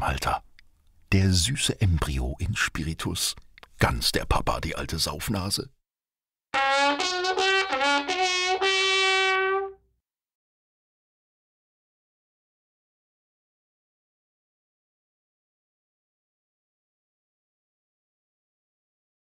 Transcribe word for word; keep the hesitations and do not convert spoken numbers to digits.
Alter. Der süße Embryo in Spiritus. Ganz der Papa, die alte Saufnase.